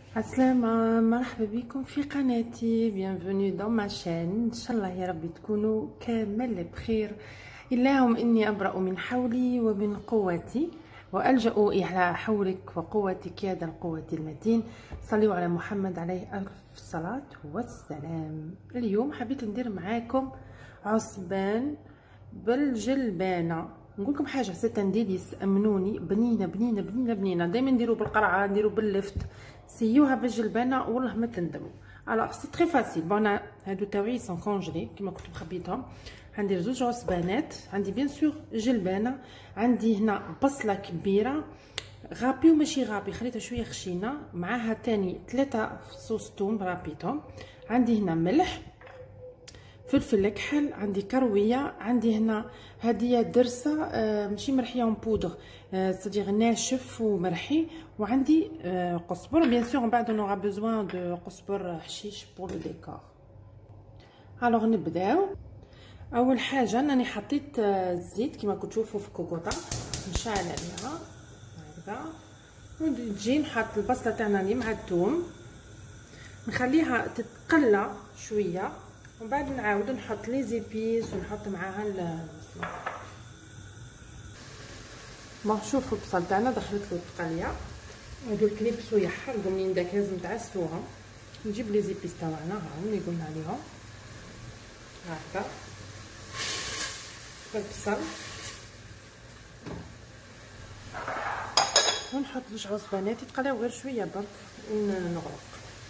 السلامة، مرحبا بكم في قناتي. bienvenue dans ma chaîne. ان شاء الله يا رب تكونوا كامل بخير. اللهم اني ابرأ من حولي ومن قوتي والجأ الى حولك وقوتك يا ذا القوة المتين. صلوا على محمد عليه الف الصلاة والسلام. اليوم حبيت ندير معاكم عصبان بالجلبانة. نقول لكم حاجه ستنديليس، امنوني، بنينه بنينه بنينه بنينه. دائما نديروا بالقرعه، نديروا باللفت، سيوها بالجلبانه والله ما تندموا. الوغ سي تري فاسيل. بون هادو تاوعي سون كونجلي كيما كنت مخبيتهم. عندي زوج عصبانات، عندي بيان سور جلبانه، عندي هنا بصله كبيره غابي وماشي غابي، خليتها شويه خشينه، معاها تاني 3 فصوص توم رابيتهم، عندي هنا ملح، فلفل كحل، عندي كرويه، عندي هنا هديه درسه ماشي مرحيه اون بودر، صديق ناشف ومرحي، وعندي قزبر بيان سور. من بعد نورا بوزوان دو قزبر حشيش بور لو ديكور. الوغ نبداو. اول حاجه انني حطيت الزيت كما كنتو تشوفوا في كوكوطه، نشعل عليها هكذا، ونجي نحط البصله تاعنا اللي مع الثوم، نخليها تتقلى شويه، ومن بعد نعاود نحط لي زيبيس ونحط معاها البصله. ما شوفوا البصل تاعنا دخلت له التقليه، هادو الكليب شويه حرقوا منين داك لازم تعسوهم. نجيب لي زيبيس تاعنا هاهم اللي قلنا عليهم هكذا بالبصل، ونحط زوج عصبانات يتقلاو غير شويه برك ونغرق.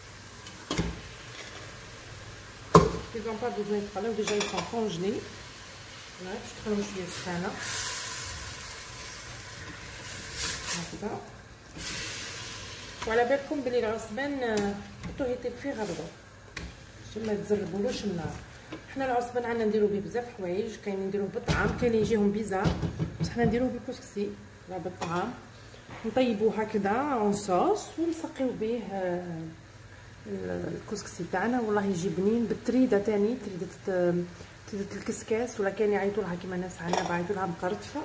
ils ont pas besoin يتقلاو ديجا يسون كونجلي. باش تخليهم شويه سخانه هكذا. وعلى بالكم بلي العصبان حطوه يطيب فيه غرضو باش ما تزربولوش النار. حنا العصبان عندنا نديرو به بزاف حوايج، كاين نديروه بالطعام، كاين يجيهم بيزار، بس حنا نديروه بالكسكسي لا بالطعام، نطيبوه هكذا اون صوص ونسقيو به الكسكسي تاعنا. والله يجي بنين. بالتريده تاني، تريده الكسكاس، ولا كان يعيطوا لها كيما ناس عنابه يعيطوا لها مقرطفه،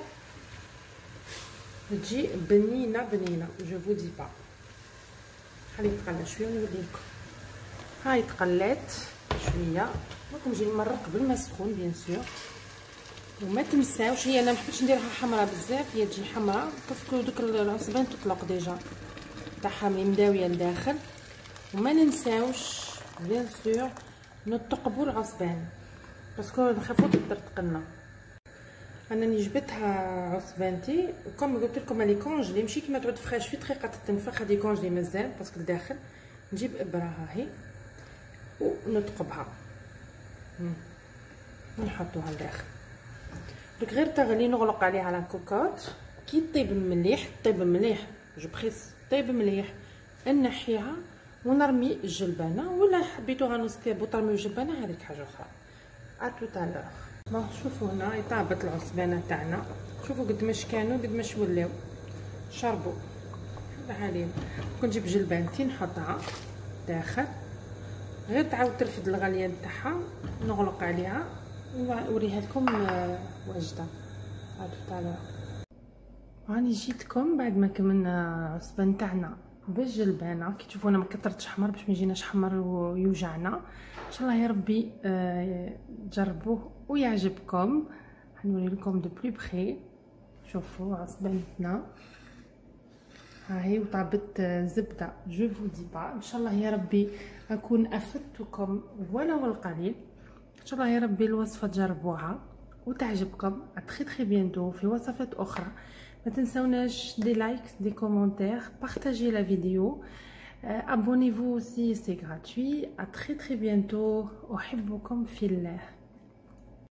تجي بنينه بنينه جو فو دي با. خليه يتقلى شويه ونوري لكم. هاي تقلات شويه، راكم نجي نمرق بالما سخون بيان سور. وما تنساوش، هي انا ما حبيتش نديرها حمراء بزاف، هي تجي حمراء باسكو دوك العصبان تطلق ديجا تاعها مداويه لداخل. وما ننساوش بيان سور نطقبوا العصبان باسكو نخافو تطرطقلنا. انني جبتها عصبانتي كما قلت لكم راني كونجلي، ماشي كيما تعود فريش في دقيقه تنفخ، هذه كونجلي مازال باسكو لداخل. نجيب ابره هاهي ونطقبها ونحطوها لداخل. دوك غير تغلي نغلق عليها على كوكوط. كي طيب مليح، طيب مليح جو بريس، طيب مليح نحيها ونرمي الجلبانه، ولا حبيتوها نص كيب وترميو الجلبانه هذيك حاجه اخرى. اتوتالور. ما شوفوا هنا طابت العصبانه تاعنا، شوفوا قد ماش كانوا قد ماش ولاو شربوا. الله عليهم. كنت نجيب جلبانتي نحطها داخل، غير تعاود ترفد الغليان تاعها، نغلق عليها ونوريها لكم واجده. اتوتالور. راني جيتكم بعد ما كملنا العصبان تاعنا بالجلبانه. كي تشوفوا انا ما كثرتش حمر باش ما يجيناش حمر ويوجعنا. ان شاء الله يا ربي جربوه ويعجبكم. حنوري لكم دو بلو بخي. شوفوا عصبانتنا هاهي وطابت زبده جو فو دي با. ان شاء الله يا ربي اكون افدتكم ولو القليل. ان شاء الله يا ربي الوصفه تجربوها وتعجبكم. تري بيانتو في وصفات اخرى. ما تنسوناش دي لايك، دي كومونتير، بارطاجي لا فيديو، abonnez-vous aussi, c'est gratuit. à très bientôt. احبكم في الله.